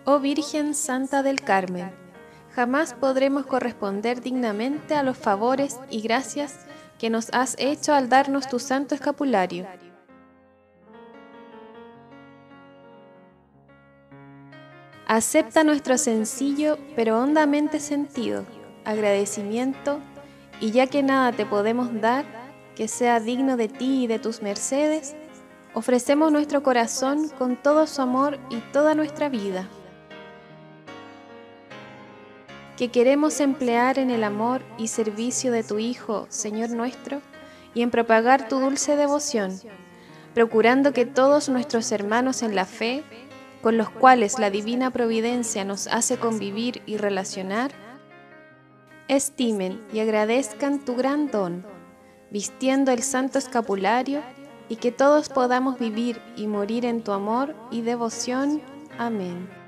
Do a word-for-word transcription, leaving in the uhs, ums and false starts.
Oh Virgen Santa del Carmen, jamás podremos corresponder dignamente a los favores y gracias que nos has hecho al darnos tu santo escapulario. Acepta nuestro sencillo pero hondamente sentido agradecimiento, y ya que nada te podemos dar que sea digno de ti y de tus mercedes, ofrecemos nuestro corazón con todo su amor y toda nuestra vida, que queremos emplear en el amor y servicio de tu Hijo, Señor nuestro, y en propagar tu dulce devoción, procurando que todos nuestros hermanos en la fe, con los cuales la divina providencia nos hace convivir y relacionar, estimen y agradezcan tu gran don, vistiendo el santo escapulario, y que todos podamos vivir y morir en tu amor y devoción. Amén.